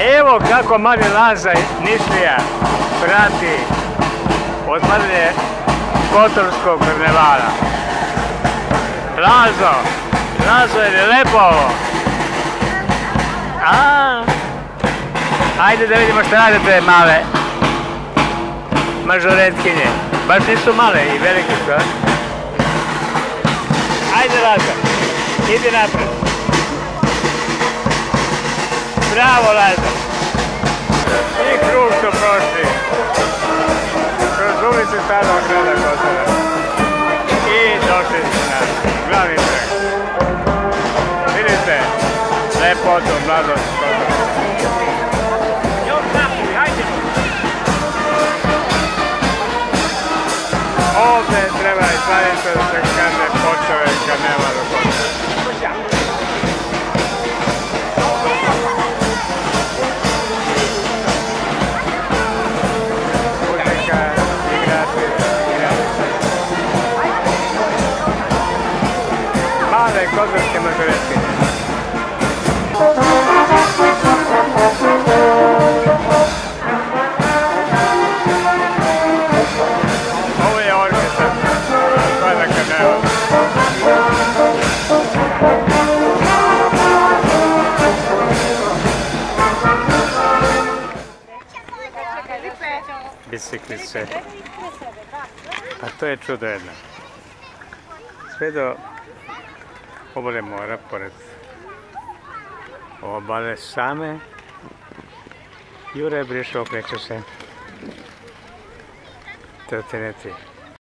Evo kako mali Laza Nišlija prati otvaranje Kotorskog karnevala. Lazo, je li lepo ovo? Ajde da vidimo šta rade te male mažoretkinje. Baš nisu male i velike su, a? Ajde Laza, idi napred. Bravo Laza. I krug su prošli. Kroz ulicu Starog grada Kotora. I došli su na glavni trg. Vidite, lepotu, mladost Kotora. Još napred, ajde. Ovdje treba i zvanično da se kaže počeo je karneval u Kotoru. Male kotorske mažoretkinje. Ovo je orkestar, stvara karneval. Biciklice. A to je čudo jedno. Sve do obale mora, pored obale same, Jure briše, okreće se, tretineti.